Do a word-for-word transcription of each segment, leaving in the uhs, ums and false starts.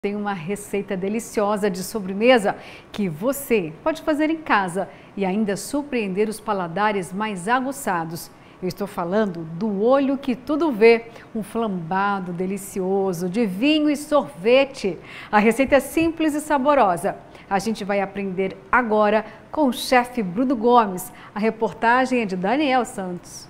Tem uma receita deliciosa de sobremesa que você pode fazer em casa e ainda surpreender os paladares mais aguçados. Eu estou falando do olho que tudo vê, um flambado delicioso de vinho e sorvete. A receita é simples e saborosa. A gente vai aprender agora com o chefe Bruno Gomes. A reportagem é de Daniel Santos.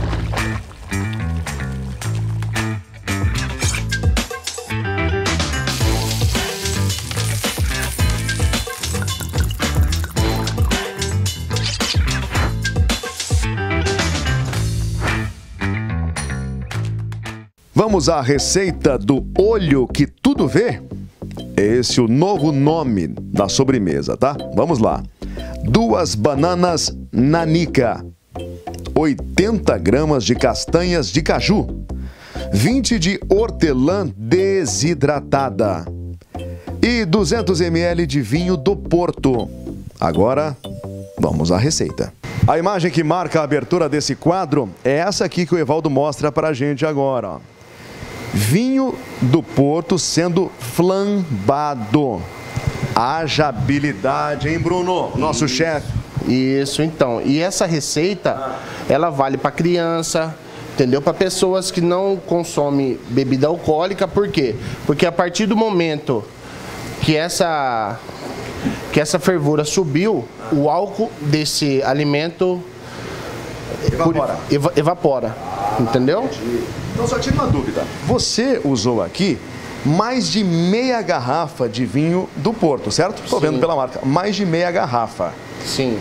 Vamos à receita do olho que tudo vê? Esse é o novo nome da sobremesa, tá? Vamos lá. Duas bananas nanica, oitenta gramas de castanhas de caju, vinte de hortelã desidratada e duzentos mililitros de vinho do Porto. Agora, vamos à receita. A imagem que marca a abertura desse quadro é essa aqui que o Evaldo mostra pra gente agora, ó. Vinho do Porto sendo flambado. Haja habilidade, hein, Bruno? Nosso chefe. Isso, então. E essa receita, ela vale para criança, entendeu? Para pessoas que não consomem bebida alcoólica. Por quê? Porque a partir do momento que essa, que essa fervura subiu, o álcool desse alimento evapora. Eva, evapora, entendeu? Então, só tira uma dúvida. Você usou aqui mais de meia garrafa de vinho do Porto, certo? Estou vendo pela marca. Mais de meia garrafa. Sim.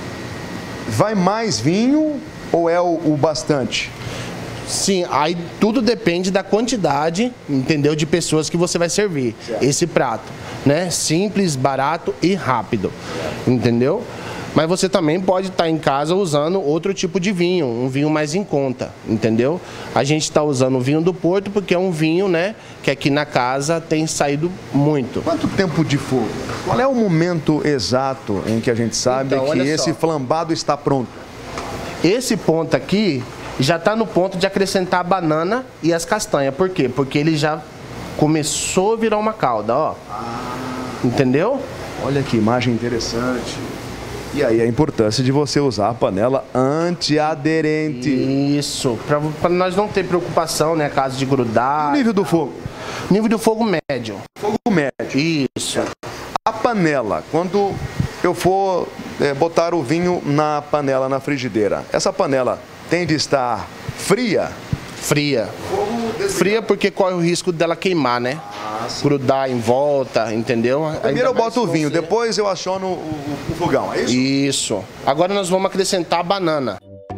Vai mais vinho ou é o, o bastante? Sim, aí tudo depende da quantidade, entendeu? De pessoas que você vai servir certo. Esse prato, né? Simples, barato e rápido, entendeu? Mas você também pode estar em casa usando outro tipo de vinho, um vinho mais em conta, entendeu? A gente está usando o vinho do Porto porque é um vinho, né, que aqui na casa tem saído muito. Quanto tempo de fogo? Qual é o momento exato em que a gente sabe então, que esse flambado está pronto? Esse ponto aqui já está no ponto de acrescentar a banana e as castanhas. Por quê? Porque ele já começou a virar uma calda, ó. Ah. Entendeu? Olha que imagem interessante. E aí a importância de você usar a panela antiaderente. Isso, para nós não ter preocupação, né, caso de grudar. E o nível do fogo? Nível do fogo médio. Fogo médio. Isso. A panela, quando eu for é, botar o vinho na panela, na frigideira, essa panela tem de estar fria? Fria. Fria porque corre o risco dela queimar, né? Ah, grudar em volta, entendeu? Primeiro eu boto o vinho, você... depois eu aciono o, o, o fogão, é isso? Isso. Agora nós vamos acrescentar a banana.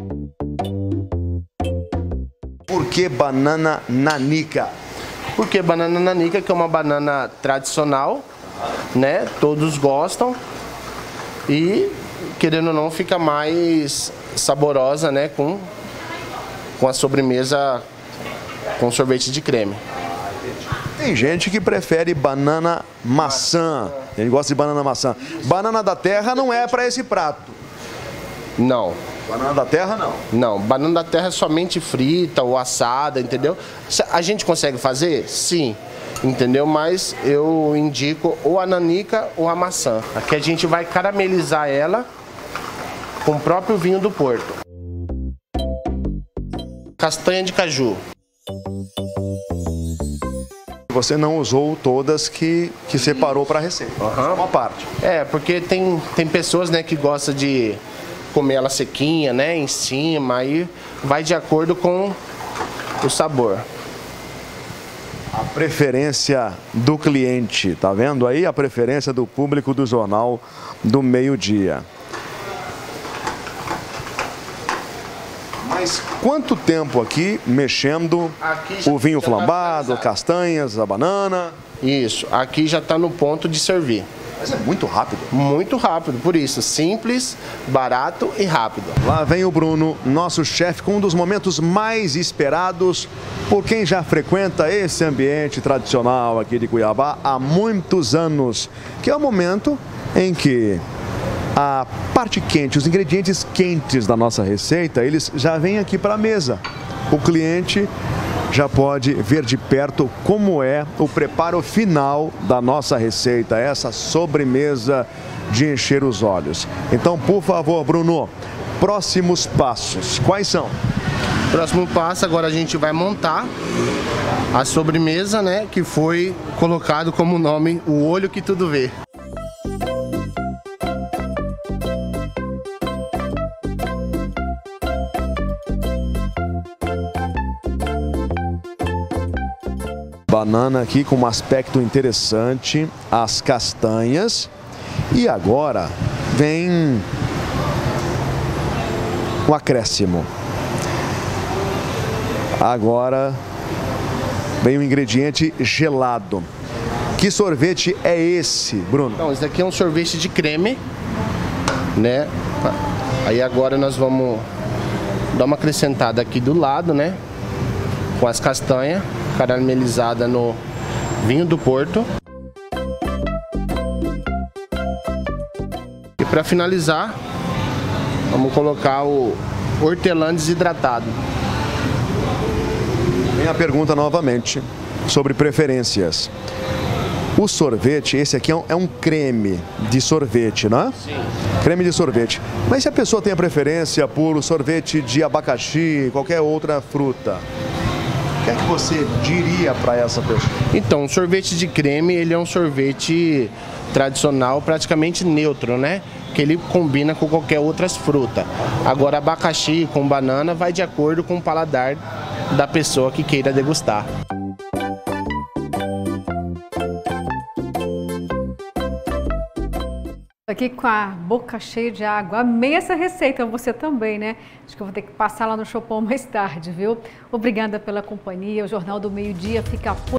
Por que banana nanica? Porque banana nanica, que é uma banana tradicional, né? Todos gostam e, querendo ou não, fica mais saborosa, né? Com, com a sobremesa com sorvete de creme. Tem gente que prefere banana maçã. Ele gosta de banana maçã. Banana da terra não é para esse prato. Não. Banana da terra não. Não, banana da terra é somente frita ou assada, entendeu? A gente consegue fazer? Sim. Entendeu? Mas eu indico ou a nanica ou a maçã. Aqui a gente vai caramelizar ela com o próprio vinho do Porto. Castanha de caju. Você não usou todas que, que separou para a receita, uhum. Uma parte. É, porque tem, tem pessoas, né, que gostam de comer ela sequinha, né, em cima, aí vai de acordo com o sabor. A preferência do cliente, tá vendo aí? A preferência do público do Jornal do Meio-Dia. Mas quanto tempo aqui mexendo aqui já, o vinho flambado, tá castanhas, a banana? Isso, aqui já está no ponto de servir. Mas é muito rápido. Muito rápido, por isso, simples, barato e rápido. Lá vem o Bruno, nosso chefe, com um dos momentos mais esperados por quem já frequenta esse ambiente tradicional aqui de Cuiabá há muitos anos, que é o momento em que a parte quente, os ingredientes quentes da nossa receita, eles já vêm aqui para a mesa. O cliente já pode ver de perto como é o preparo final da nossa receita, essa sobremesa de encher os olhos. Então, por favor, Bruno, próximos passos, quais são? Próximo passo, agora a gente vai montar a sobremesa, né, que foi colocado como nome o olho que tudo vê. Banana aqui com um aspecto interessante, as castanhas. E agora vem um acréscimo. Agora vem um ingrediente gelado. Que sorvete é esse, Bruno? Então, esse aqui é um sorvete de creme, né? Aí agora nós vamos dar uma acrescentada aqui do lado, né? Com as castanhas caramelizadas no vinho do Porto. E para finalizar, vamos colocar o hortelã desidratado. Vem a pergunta novamente sobre preferências. O sorvete, esse aqui é um, é um creme de sorvete, não é? Sim. Creme de sorvete. Mas se a pessoa tem a preferência por sorvete de abacaxi, qualquer outra fruta, o que é que você diria para essa pessoa? Então, o sorvete de creme, ele é um sorvete tradicional, praticamente neutro, né? Que ele combina com qualquer outras fruta. Agora, abacaxi com banana vai de acordo com o paladar da pessoa que queira degustar. Aqui com a boca cheia de água. Amei essa receita, você também, né? Acho que eu vou ter que passar lá no Chopin mais tarde, viu? Obrigada pela companhia. O Jornal do Meio-Dia fica por